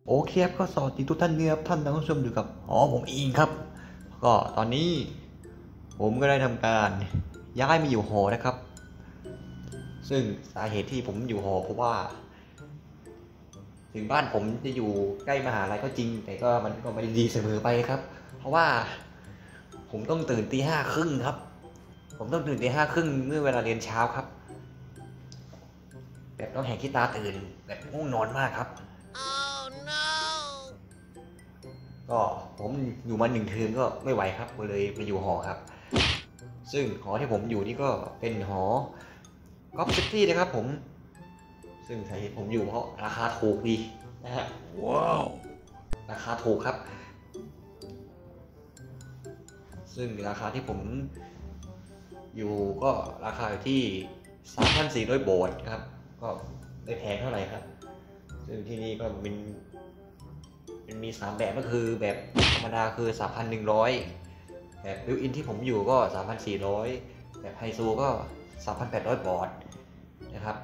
โอเคครับก็สวัสดีทุกท่านนะครับท่านผู้ชมอยู่กับผมอิงครับก็ตอนนี้ผมก็ได้ทำการย้ายมาอยู่หอนะครับซึ่งสาเหตุที่ผมอยู่หอเพราะว่าถึงบ้านผมจะอยู่ใกล้มหาลัยก็จริงแต่ก็มันก็ไม่ได้ดีเสมอไปครับเพราะว่าผมต้องตื่นตี 5 ครึ่งครับผมต้องตื่นตี 5 ครึ่งเมื่อเวลาเรียนเช้าครับแบบต้องแหกขี้ตาตื่นแบบง่วงนอนมากครับก็ผมอยู่มา1 เทอมก็ไม่ไหวครับก็เลยมาอยู่หอครับซึ่งหอที่ผมอยู่นี่ก็เป็นหอก๊อปซิตี้นะครับผมซึ่งสาเหตุผมอยู่เพราะราคาถูกดีนะฮะว้าวราคาถูกครับซึ่งราคาที่ผมอยู่ก็ราคาอยู่ที่ 3,400 โบาทครับก็ไม่แพงเท่าไหร่ครับซึ่งที่นี่ก็มันมี3แบบก็คือแบบธรรมดาคือ 3,100 แบบบิวอินที่ผมอยู่ก็ 3,400 แบบไฮโซก็ 3,800 บาทนะครับ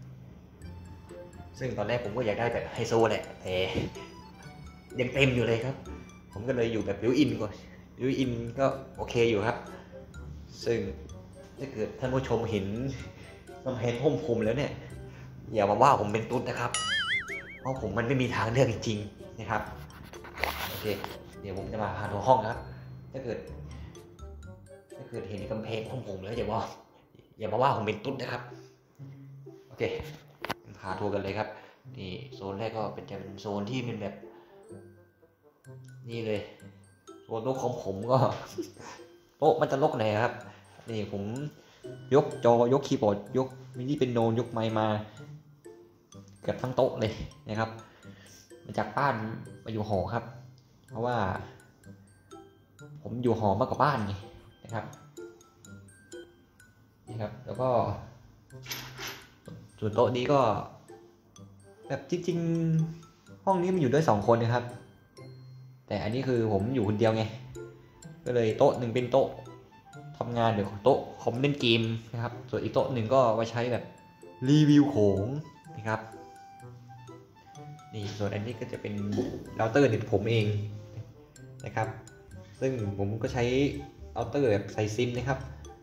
ซึ่งตอนแรกผมก็อยากได้แบบไฮโซแหละแต่ยังเต็มอยู่เลยครับผมก็เลยอยู่แบบบิวอินก่อนบิวอินก็โอเคอยู่ครับซึ่งถ้าเกิดท่านผู้ชมเห็นกำแพงห้องผมแล้วเนี่ยอย่ามาว่าผมเป็นตุ๊ดนะครับเพราะผมมันไม่มีทางเลือกจริงๆนะครับโอเคเดี๋ยวผมจะมาพาทัวร์ห้องครับถ้าเกิดเห็นกำแพงห้องผมแล้วอย่ามาว่าผมเป็นตุ๊ดนะครับโอเคพาทัวร์กันเลยครับนี่โซนแรกก็จะเป็นโซนที่เป็นแบบนี่เลยโซนโต๊ะของผมก็โต๊ะมันจะรกหน่อยครับนี่ผมยกจอยกคีย์บอร์ดยกมินิเป็นโนยกไมค์มาเกือบทั้งโต๊ะเลยนะครับมาจากบ้านมาอยู่หอครับเพราะว่าผมอยู่หอมากกว่าบ้านไงนะครับนี่ครับแล้วก็ส่วนโต๊ะนี้ก็แบบจริงๆห้องนี้มันอยู่ด้วย2 คนนะครับแต่อันนี้คือผมอยู่คนเดียวไงก็เลยโต๊ะหนึ่งเป็นโต๊ะทำงานเดี๋ยวโต๊ะคอมเล่นเกมนะครับส่วนอีกโต๊ะหนึ่งก็ไว้ใช้แบบรีวิวของนะครับนี่ส่วนอันนี้ก็จะเป็นเราเตอร์เน็ตผมเองนะครับซึ่งผมก็ใช้เราเตอร์แบบใส่ซิมนะครับ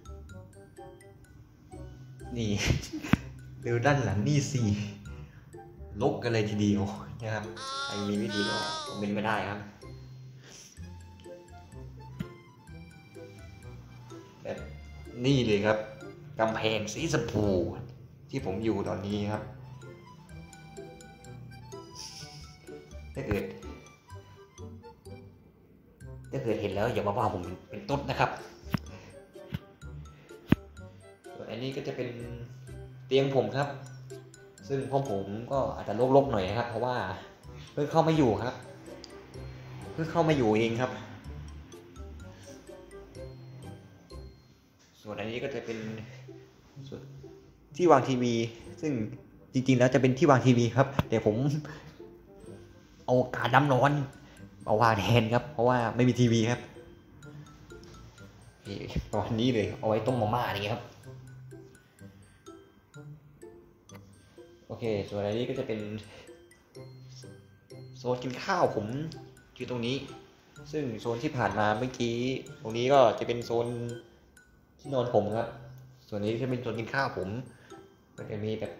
นี่ ดูด้านหลังนี่สิลกกันเลยทีเดียวนะครับใครมีวิธีก็คอมเมนต์มาได้ครับแบบนี่เลยครับกำแพงสีชมพูที่ผมอยู่ตอนนี้ครับถ้าเกิดเห็นแล้วอย่ามาว่าผมเป็นตุ๊ดนะครับส่วนอันนี้ก็จะเป็นเตียงผมครับซึ่งห้องผมก็อาจจะรกๆหน่อยนะครับเพราะว่าเพิ่งเข้ามาอยู่ครับเพิ่งเข้ามาอยู่เองครับส่วนอันนี้ก็จะเป็นส่วนที่วางทีวีซึ่งจริงๆแล้วจะเป็นที่วางทีวีครับแต่ผมเอากาน้ำร้อนมาวางแทนครับเพราะว่าไม่มีทีวีครับประมาณนี้เลยเอาไว้ต้มมาม่าอย่างเงี้ยครับโอเคส่วนอันนี้ก็จะเป็นโซนกินข้าวผมอยู่ตรงนี้ซึ่งโซนที่ผ่านมาเมื่อกี้ตรงนี้ก็จะเป็นโซนที่นอนผมครับส่วนนี้จะเป็นโซนกินข้าวผมก็จะมีแบบ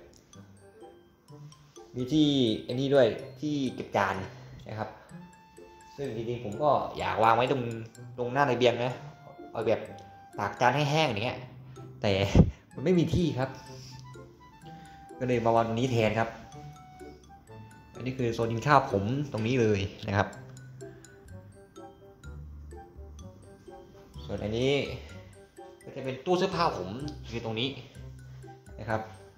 มีที่อันนี้ด้วยที่เก็บจานนะครับซึ่งจริงๆผมก็อยากวางไว้ตรงหน้าระเบียงนะเอาแบบตากจานให้แห้งอย่างเงี้ยแต่มันไม่มีที่ครับก็เลยมาวางตรงนี้แทนครับอันนี้คือโซนกินข้าวผมตรงนี้เลยนะครับส่วนอันนี้ก็จะเป็นตู้เสื้อผ้าผมอยู่ตรงนี้นะครับ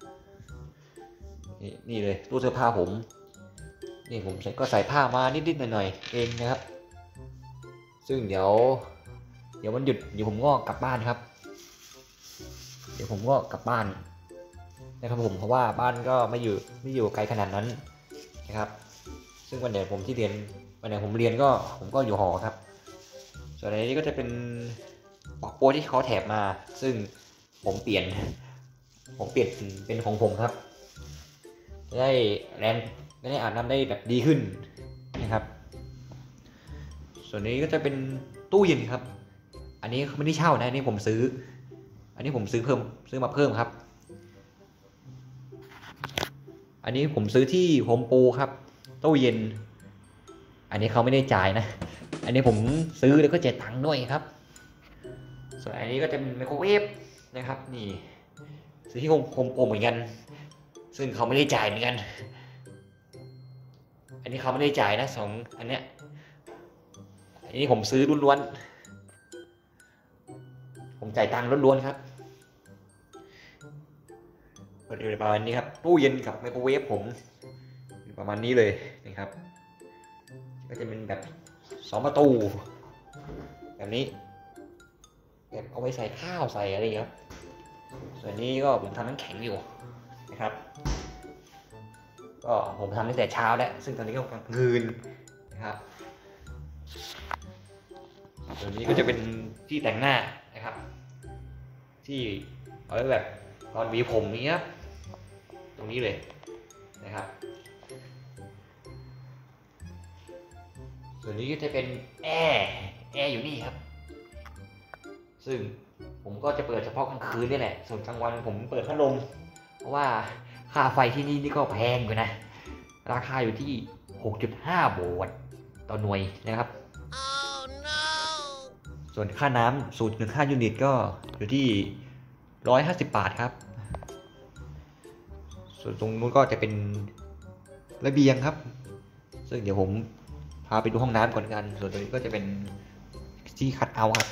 นี่เลยตู้เสื้อผ้าผมนี่ผมก็ใส่ผ้ามานิดๆหน่อยๆเองนะครับซึ่งเดี๋ยววันหยุดเดี๋ยวผมก็กลับบ้านครับเดี๋ยวผมก็กลับบ้านนะครับผมเพราะว่าบ้านก็ไม่อยู่ไกลขนาดนั้นนะครับซึ่งวันไหนผมเรียนก็ผมก็อยู่หอครับส่วนในนี้ก็จะเป็นปอกโป้ที่เขาแถบมาซึ่งผมเปลี่ยนเป็นของผมครับจะได้อาบน้ำได้แบบดีขึ้นส่วนนี้ก็จะเป็นตู้เย็นครับอันนี้ไม่ได้เช่านะอันนี้ผมซื้อซื้อมาเพิ่มครับอันนี้ผมซื้อที่โฮมโปรครับตู้เย็นอันนี้เขาไม่ได้จ่ายนะอันนี้ผมซื้อแล้วก็เจ็ดตังค์ด้วยครับส่วนอันนี้ก็จะเป็นไมโครเวฟนะครับนี่ซื้อที่โฮมโปรเหมือนกันซึ่งเขาไม่ได้จ่ายเหมือนกันอันนี้เขาไม่ได้จ่ายนะสองอันเนี้ยอันนี้ผมซื้อล้วนๆผมจ่ายตังค์ล้วนๆครับก็จะประมาณนี้ครับตู้เย็นกับไมโครเวฟผมประมาณนี้เลยนะครับก็จะเป็นแบบ2 ประตูแบบนี้แบบเอาไว้ใส่ข้าวใส่อะไรครับส่วนนี้ก็ผมทำน้ำแข็งอยู่นะครับก็ผมทำตั้งแต่เช้าแล้วซึ่งตอนนี้ก็กลางคืนนะครับส่วนนี้ก็จะเป็นที่แต่งหน้านะครับที่เอาไว้แบบตอนหวีผมนี้ครับตรงนี้เลยนะครับส่วนนี้ก็จะเป็นแอร์อยู่นี่ครับซึ่งผมก็จะเปิดเฉพาะกลางคืนนี่แหละส่วนกลางวันผมเปิดพัดลมเพราะว่าค่าไฟที่นี่ก็แพงอยู่นะราคาอยู่ที่ 6.5 โวลต์ต่อหน่วยนะครับ oh, no. ส่วนค่าน้ำ0.5 ยูนิตก็อยู่ที่150 บาทครับส่วนตรงนู้นก็จะเป็นระเบียงครับซึ่งเดี๋ยวผมพาไปดูห้องน้ำก่อนกันส่วนตรงนี้ก็จะเป็นที่คัทเอาท์ครับ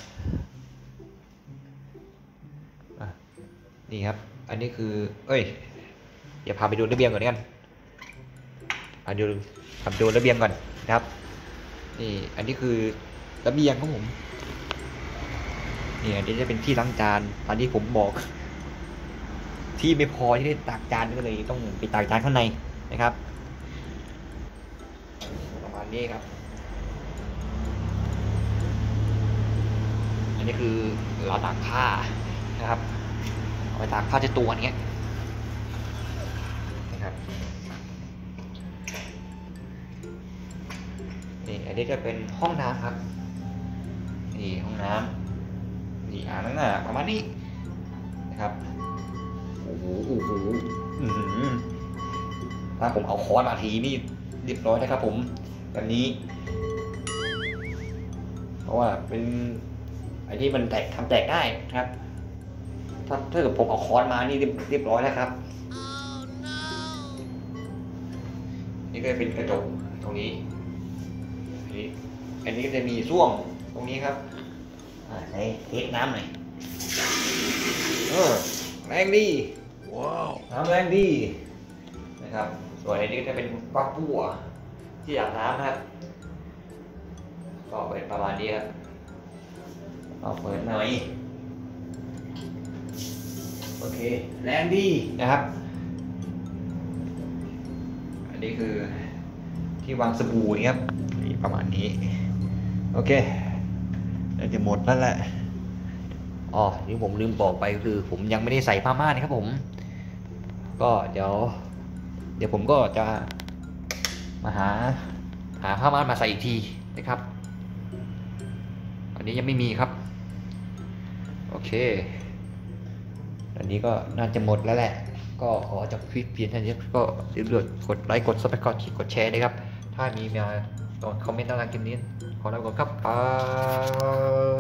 นี่ครับอันนี้คือเดี๋ยวพาไปดูระเบียงก่อนกันพาดูระเบียงก่อนนะครับนี่อันนี้คือระเบียงของผมนี่อันนี้จะเป็นที่ล้างจานตอนที่ผมบอกที่ไม่พอที่ได้ตักจานก็เลยต้องไปตักจานข้างในนะครับประมาณนี้ครับอันนี้คือเราตากผ้านะครับเอาไปตากผ้าเช็ดตัวอย่างเงี้ยนะครับนี่อันนี้จะเป็นห้องน้ำครับนี่ห้องน้ำนี่อ่างล้างหน้าประมาณนี้นะครับโอ้โหถ้าผมเอาค้อนมาทีนี่เรียบร้อยนะครับผมแบบนี้เพราะว่าเป็นไอ้ที่มันทำแตกได้นะครับถ้าเกิดผมเอาค้อนมานี่เรียบร้อยแล้วครับ oh, no. นี่ก็เป็นกระจกตรงนี้อันนี้ก็จะมีส้วมตรงนี้ครับใส่เทสน้ำหน่อยแรงดีว้าวน้ำแรงดีนะครับส่วนอันนี้ก็จะเป็นปลั๊กบัวที่อาบน้ำครับก็เป็นประมาณนี้ครับเอาเปิดหน่อยโอเคแรงดีนะครับอันนี้คือที่วางสบู่นี่ครับนี่ประมาณนี้โอเคน่าจะหมดแล้วแหละนี่ผมลืมบอกไปคือผมยังไม่ได้ใส่ผ้าม่านนะครับผมก็เดี๋ยวผมก็จะมาหาผ้าม่านมาใส่อีกทีนะครับอันนี้ยังไม่มีครับโอเคอันนี้ก็น่าจะหมดแล้วแหละก็ขอจบคลิปเพียงเท่านี้ก็อย่าลืมกดไลค์กดซับสไครต์กดแชร์นะครับถ้ามีมาตอนคอมเมนต์ด้านล่างคลิปนี้ขอลาไปก่อนครับ